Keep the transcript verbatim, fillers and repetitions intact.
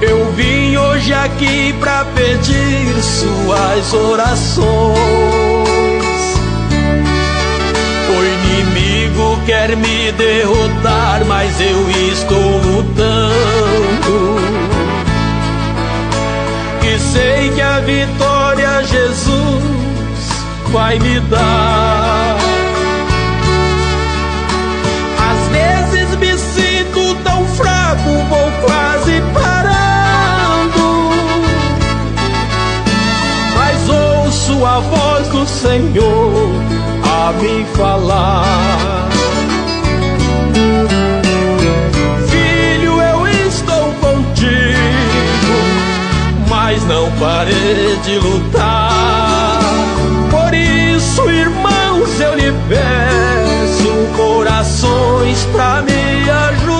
Eu vim hoje aqui pra pedir suas orações. O inimigo quer me derrotar, mas eu estou lutando. E sei que a vitória Jesus vai me dar. Às vezes me sinto tão fraco, vou quase parando, mas ouço a voz do Senhor a me falar. Filho, eu estou contigo, mas não parei de lutar. Por isso, irmãos, eu lhe peço corações pra me ajudar.